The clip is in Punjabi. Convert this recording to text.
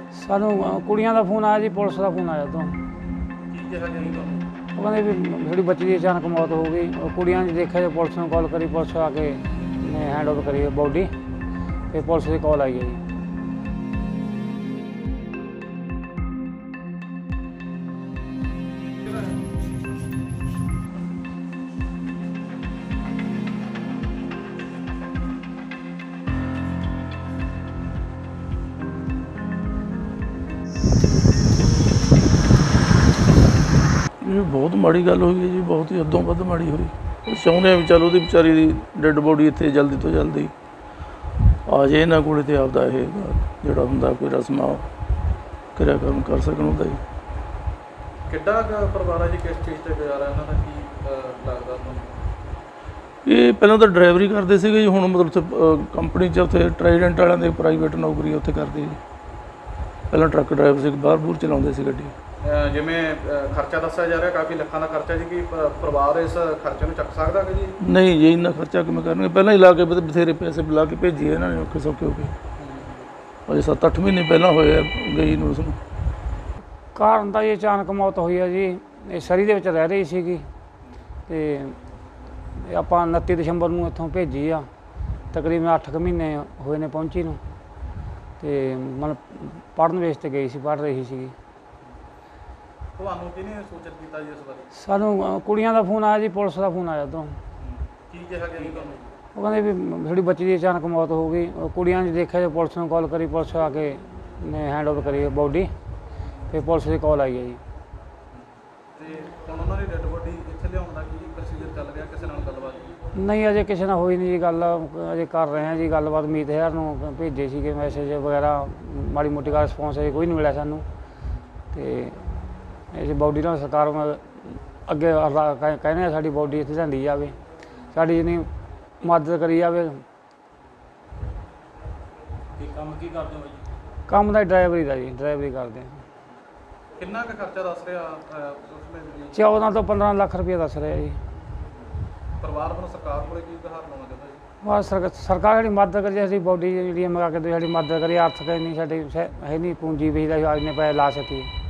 सानू कुड़ियां दा फोन आया जी, पुलिस का फोन आया तो ਕੀ ਕਿਹਾ ਗਿਆ ਜੀ ਤੁਹਾਨੂੰ? वो कहते भी थोड़ी बच्ची की अचानक मौत हो गई। और कुड़ियां ने देखा जो पुलिस ने कॉल करी, पुलिस आके हैंड ओवर करी बॉडी, फिर पुलिस की कॉल आई है जी। ਇਹ ਬਹੁਤ ਮਾੜੀ ਗੱਲ ਹੋਈ ਹੈ ਜੀ, ਬਹੁਤ ਹੀ ਹੱਦੋਂ ਵੱਧ ਮਾੜੀ ਹੋਈ। ਚਾਹੁੰਦੇ ਆ ਵੀ ਚੱਲ ਉਹਦੀ ਵਿਚਾਰੀ ਦੀ ਡੈੱਡ ਬੋਡੀ ਇੱਥੇ ਜਲਦੀ ਤੋਂ ਜਲਦੀ ਆ ਜੇ ਇਹਨਾਂ ਕੋਲ ਤੇ ਆਪਦਾ ਇਹ ਜਿਹੜਾ ਹੁੰਦਾ ਕੋਈ ਰਸਮਾਂ ਕਿਰਿਆਕਰਮ ਕਰ ਸਕਣ ਉਹਦਾ ਜੀ। ਕਿੱਡਾ ਕੁ ਪਰਿਵਾਰ ਹੈ ਜੀ, ਕਿਸ ਚੀਜ਼ ਤੇ ਗੁਜ਼ਾਰਾ ਇਹਨਾਂ ਦਾ, ਕੀ ਲੱਗਦਾ ਤੁਹਾਨੂੰ? ਇਹ ਪਹਿਲਾਂ ਤਾਂ ਡਰਾਈਵਰੀ ਕਰਦੇ ਸੀਗੇ ਜੀ, ਹੁਣ ਮਤਲਬ ਉੱਥੇ ਕੰਪਨੀ 'ਚ ਉੱਥੇ ਟਰਾਈਡੈਂਟ ਵਾਲਿਆਂ ਦੇ ਪ੍ਰਾਈਵੇਟ ਨੌਕਰੀ ਉੱਥੇ ਕਰਦੇ ਜੀ। ਪਹਿਲਾਂ ਟਰੱਕ ਡਰਾਈਵਰ ਸੀ, ਬਾਹਰ ਬੂਰ ਚਲਾਉਂਦੇ ਸੀ ਗੱਡੀ। ਜਿਵੇਂ ਖਰਚਾ ਦੱਸਿਆ ਜਾ ਰਿਹਾ ਕਾਫੀ ਲੱਖਾਂ ਦਾ ਖਰਚਾ ਜੀ, ਕੀ ਪਰਿਵਾਰ ਇਸ ਖਰਚੇ ਨੂੰ ਚੱਕ ਸਕਦਾ ਕਿ ਜੀ? ਨਹੀਂ ਜੀ, ਇੰਨਾ ਖਰਚਾ ਕਿਵੇਂ ਕਰਨਗੇ? ਪਹਿਲਾਂ ਹੀ ਲਾ ਕੇ ਬਥੇਰੇ ਪੈਸੇ ਬੁਲਾ ਕੇ ਭੇਜੀਏ ਇਹਨਾਂ ਨੇ ਔਖੇ ਸੌਖੇ ਹੋ ਕੇ। ਅਜੇ 7-8 ਮਹੀਨੇ ਪਹਿਲਾਂ ਹੋਏ ਆ ਗਈ ਨੂੰ ਉਸਨੂੰ। ਕਾਰਨ ਤਾਂ ਇਹ ਅਚਾਨਕ ਮੌਤ ਹੋਈ ਹੈ ਜੀ। ਇਹ ਸਰੀ ਦੇ ਵਿੱਚ ਰਹਿ ਰਹੀ ਸੀਗੀ ਤੇ ਆਪਾਂ 29 ਦਸੰਬਰ ਨੂੰ ਇੱਥੋਂ ਭੇਜੀ ਆ। ਤਕਰੀਬਨ 8 ਕੁ ਮਹੀਨੇ ਹੋਏ ਨੇ ਪਹੁੰਚੀ ਨੂੰ। ਤੇ ਮਤਲਬ ਪੜ੍ਹਨ ਵੇਸ ਤੇ ਗਈ ਸੀ, ਪੜ੍ਹ ਰਹੀ ਸੀਗੀ। ਤੁਹਾਨੂੰ ਕਿਹਨੇ ਸੂਚਿਤ ਕੀਤਾ ਜੀ ਇਸ ਬਾਰੇ? ਸਾਨੂੰ ਕੁੜੀਆਂ ਦਾ ਫੋਨ ਆਇਆ ਜੀ, ਪੁਲਿਸ ਦਾ ਫੋਨ ਆਇਆ ਤੋਂ ਕੀ ਕਿਹਾ ਗਿਆ ਜੀ ਤੁਹਾਨੂੰ? ਉਹ ਕਹਿੰਦੇ ਵੀ ਥੋੜੀ ਬੱਚੀ ਦੀ ਅਚਾਨਕ ਮੌਤ ਹੋ ਗਈ। ਉਹ ਕੁੜੀਆਂ ਨੇ ਦੇਖਿਆ ਜੋ ਪੁਲਿਸ ਨੂੰ ਕਾਲ ਕਰੀ, ਪੁਲਿਸ ਆ ਕੇ हैंड ओवर करी बॉडी, फिर पुलिस की कॉल आई है जी। नहीं अजे किसी ने हुई नहीं जी गल, अजे कर रहे हैं जी गलबात। मीत हज़ार नूं भेजे सी मैसेज वगैरह, माड़ी मोटी का रिस्पॉन्स अजे कोई नहीं मिला सानू। तो इस बॉडी ना सरकार अगे कहने साड़ी बॉडी इत्थे लिआंदी जावे, साड़ी जिन्नी मदद करी जावे। काम का ड्राइवरी का जी, ड्राइवरी करते हैं। कितना का खर्चा दस रहा? 14 तो 15 लाख रुपया दस रहा जी। परिवार को सरकार को की गुहार लाना चाहता जी? बस सरकार जी मदद करी, साडी बॉडी जी मंगा के साडी मदद करी। आर्थिक नहीं साडी है नहीं पूंजी भी इन्ने पैसे ला सकी।